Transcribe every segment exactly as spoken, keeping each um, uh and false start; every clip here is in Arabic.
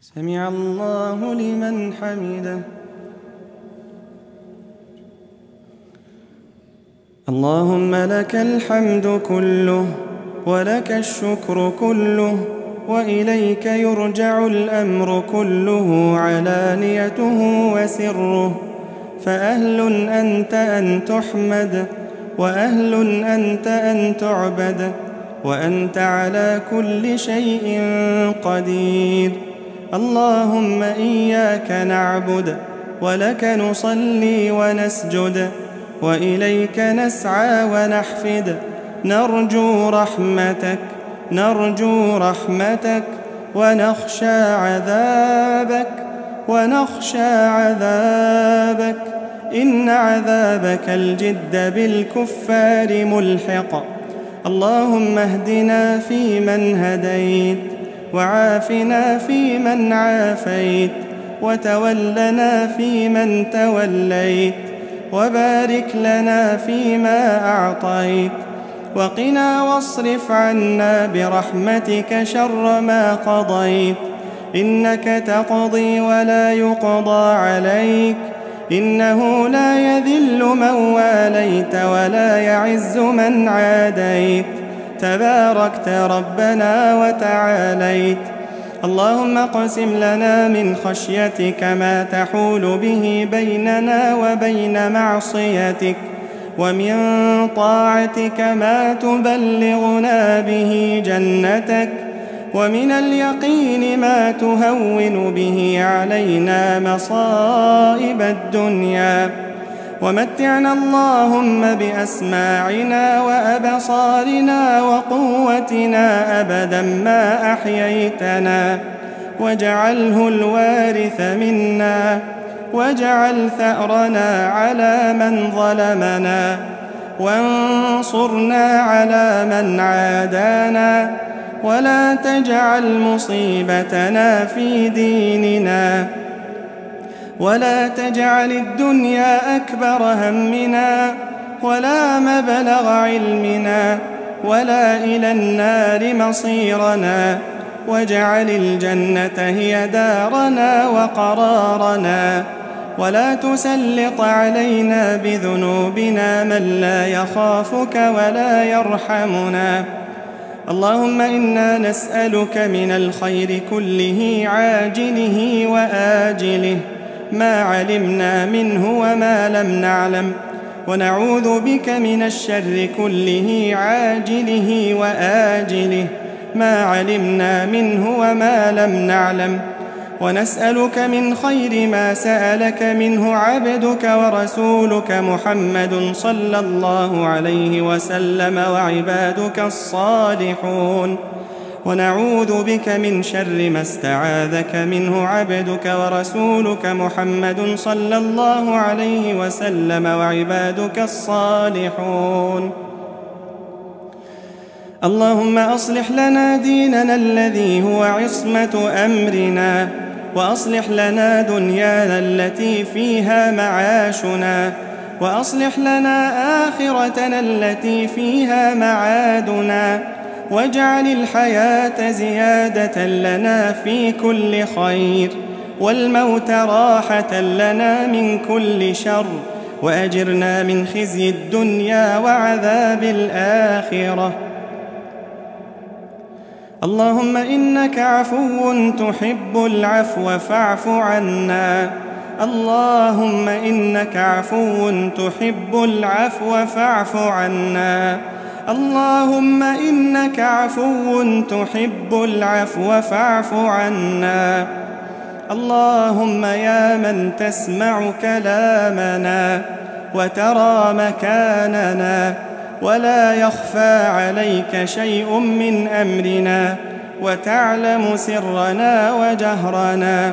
سمع الله لمن حمده. اللهم لك الحمد كله ولك الشكر كله وإليك يرجع الأمر كله علانيته وسره، فأهل أنت أن تحمد وأهل أنت أن تعبد وأنت على كل شيء قدير. اللهم إياك نعبد ولك نصلي ونسجد وإليك نسعى ونحفد، نرجو رحمتك نرجو رحمتك ونخشى عذابك ونخشى عذابك، إن عذابك الجد بالكفار ملحق. اللهم اهدنا فيمن هديت وعافنا فيمن عافيت وتولنا فيمن توليت وبارك لنا فيما أعطيت، وقنا واصرف عنا برحمتك شر ما قضيت، إنك تقضي ولا يقضى عليك، إنه لا يذل من واليت ولا يعز من عاديت، تباركت ربنا وتعاليت. اللهم اقسم لنا من خشيتك ما تحول به بيننا وبين معصيتك، ومن طاعتك ما تبلغنا به جنتك، ومن اليقين ما تهون به علينا مصائب الدنيا، ومتعنا اللهم بأسماعنا وأبصارنا وقوتنا أبدا ما أحييتنا، واجعله الوارث منا، واجعل ثأرنا على من ظلمنا، وانصرنا على من عادانا، ولا تجعل مصيبتنا في ديننا، ولا تجعل الدنيا أكبر همنا ولا مبلغ علمنا ولا إلى النار مصيرنا، واجعل الجنة هي دارنا وقرارنا، ولا تسلط علينا بذنوبنا من لا يخافك ولا يرحمنا. اللهم إنا نسألك من الخير كله عاجله وآجله ما علمنا منه وما لم نعلم، ونعوذ بك من الشر كله عاجله وآجله ما علمنا منه وما لم نعلم، ونسألك من خير ما سألك منه عبدك ورسولك محمد صلى الله عليه وسلم وعبادك الصالحون، ونعوذ بك من شر ما استعاذك منه عبدك ورسولك محمد صلى الله عليه وسلم وعبادك الصالحون. اللهم أصلح لنا ديننا الذي هو عصمة أمرنا، وأصلح لنا دنيانا التي فيها معاشنا، وأصلح لنا آخرتنا التي فيها معادنا، واجعل الحياة زيادة لنا في كل خير، والموت راحة لنا من كل شر، وأجرنا من خزي الدنيا وعذاب الآخرة. اللهم إنك عفو تحب العفو فاعف عنا. اللهم إنك عفو تحب العفو فاعف عنا. اللهم إنك عفو تحب العفو فاعف عنا. اللهم يا من تسمع كلامنا وترى مكاننا ولا يخفى عليك شيء من أمرنا، وتعلم سرنا وجهرنا،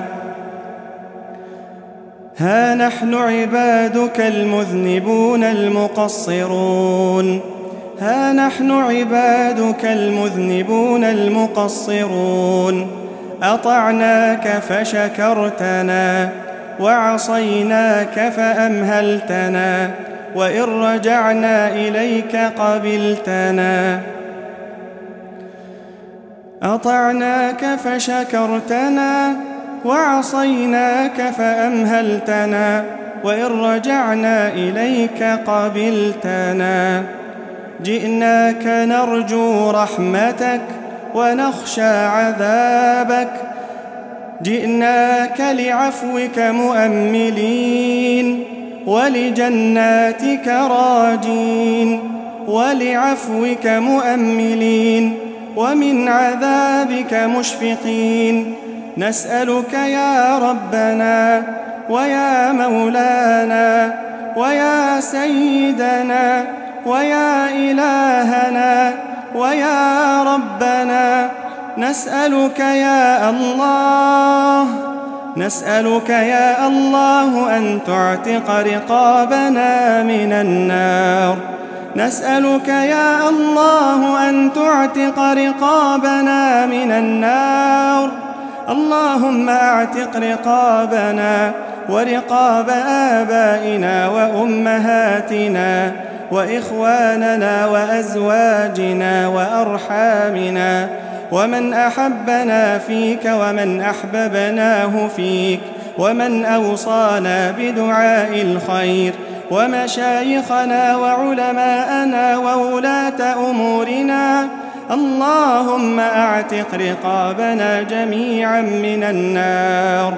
ها نحن عبادك المذنبون المقصرون، ها نحن عبادك المذنبون المقصرون، أطعناك فشكرتنا وعصيناك فأمهلتنا، وإن رجعنا إليك قبلتنا. أطعناك فشكرتنا وعصيناك فأمهلتنا، وإن رجعنا إليك قبلتنا. جئناك نرجو رحمتك ونخشى عذابك، جئناك لعفوك مؤملين ولجناتك راجين، ولعفوك مؤملين ومن عذابك مشفقين. نسألك يا ربنا ويا مولانا ويا سيدنا ويا إلهنا ويا ربنا، نسألك يا الله نسألك يا الله أن تعتق رقابنا من النار، نسألك يا الله أن تعتق رقابنا من النار. اللهم أعتق رقابنا ورقاب آبائنا وأمهاتنا وإخواننا وأزواجنا وأرحامنا، ومن أحبنا فيك ومن أحببناه فيك، ومن أوصانا بدعاء الخير، ومشايخنا وعلماءنا وولاة أمورنا. اللهم أعتق رقابنا جميعا من النار.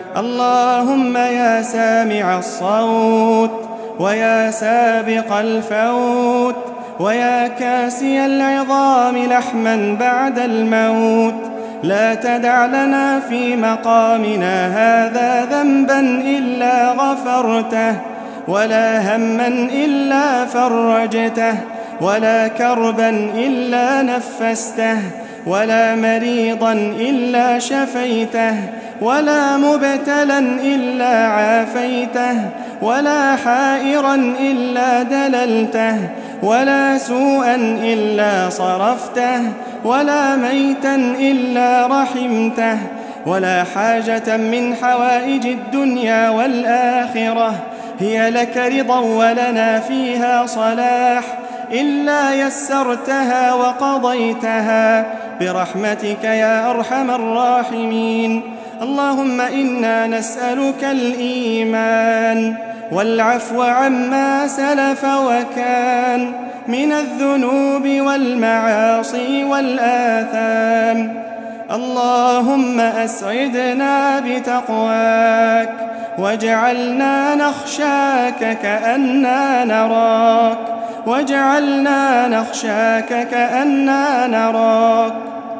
اللهم يا سامع الصوت ويا سابق الفوت ويا كاسي العظام لحما بعد الموت، لا تدع لنا في مقامنا هذا ذنبا إلا غفرته، ولا هما إلا فرجته، ولا كربا إلا نفسته، ولا مريضا إلا شفيته، ولا مبتلا إلا عافيته، ولا حائرا إلا دللته، ولا سوءا إلا صرفته، ولا ميتا إلا رحمته، ولا حاجة من حوائج الدنيا والآخرة هي لك رضا ولنا فيها صلاح إلا يسرتها وقضيتها برحمتك يا أرحم الراحمين. اللهم إنا نسألك الإيمان والعفو عما سلف وكان من الذنوب والمعاصي والآثام. اللهم أسعدنا بتقواك واجعلنا نخشاك كأننا نراك، واجعلنا نخشاك كأننا نراك.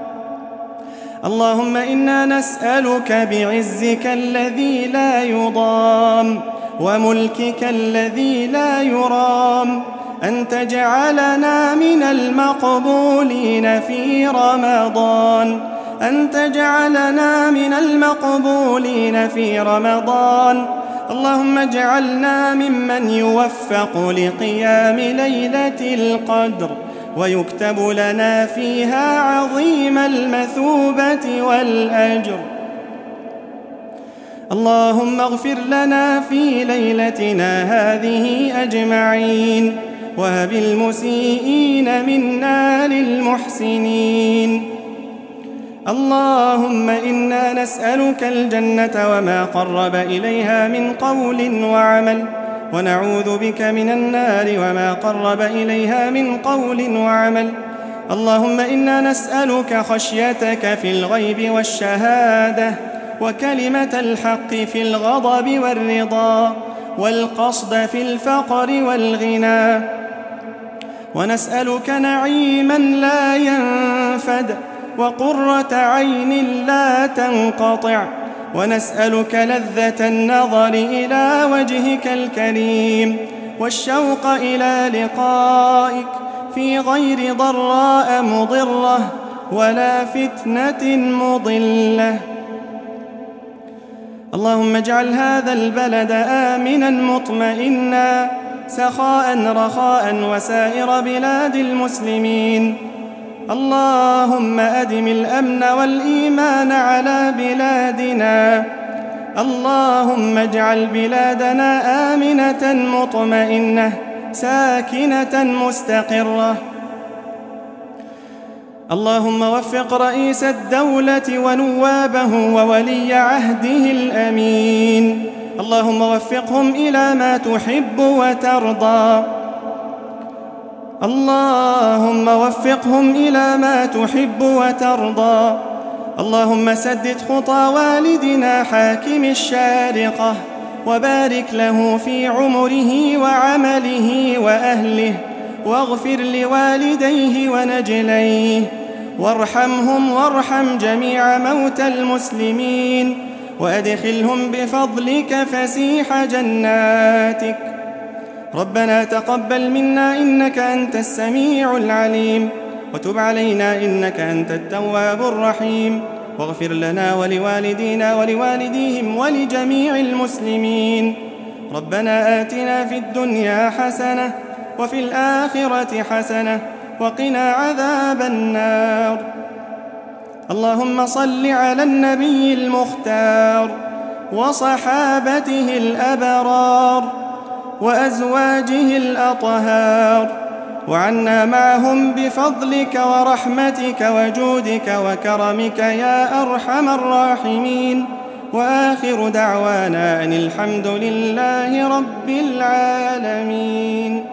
اللهم إنا نسألك بعزك الذي لا يضام وملكك الذي لا يرام أن تجعلنا من المقبولين في رمضان، أن تجعلنا من المقبولين في رمضان. اللهم اجعلنا ممن يوفق لقيام ليلة القدر ويكتب لنا فيها عظيم المثوبة والأجر. اللهم اغفر لنا في ليلتنا هذه أجمعين، وهب المسيئين منا للمحسنين. اللهم إنا نسألك الجنة وما قرب إليها من قول وعمل، ونعوذ بك من النار وما قرب إليها من قول وعمل. اللهم إنا نسألك خشيتك في الغيب والشهادة، وكلمة الحق في الغضب والرضا، والقصد في الفقر والغنى. ونسألك نعيما لا ينفد، وقرة عين لا تنقطع. ونسألك لذة النظر إلى وجهك الكريم، والشوق إلى لقائك في غير ضراء مضرة ولا فتنة مضلة. اللهم اجعل هذا البلد آمنا مطمئنا سخاء رخاء وسائر بلاد المسلمين. اللهم أدم الأمن والإيمان على بلادنا. اللهم اجعل بلادنا آمنة مطمئنة ساكنة مستقرة. اللهم وفق رئيس الدولة ونوابه وولي عهده الأمين، اللهم وفقهم إلى ما تحب وترضى، اللهم وفقهم إلى ما تحب وترضى. اللهم سدد خطى والدنا حاكم الشارقة، وبارك له في عمره وعمله وأهله، واغفر لوالديه ونجليه، وارحمهم وارحم جميع موتى المسلمين، وأدخلهم بفضلك فسيح جناتك. ربنا تقبل منا إنك أنت السميع العليم، وتب علينا إنك أنت التواب الرحيم، واغفر لنا ولوالدينا ولوالديهم ولجميع المسلمين. ربنا آتنا في الدنيا حسنة وفي الآخرة حسنة وقنا عذاب النار. اللهم صل على النبي المختار وصحابته الأبرار وأزواجه الأطهار، وعنا معهم بفضلك ورحمتك وجودك وكرمك يا أرحم الراحمين. وآخر دعوانا أن الحمد لله رب العالمين.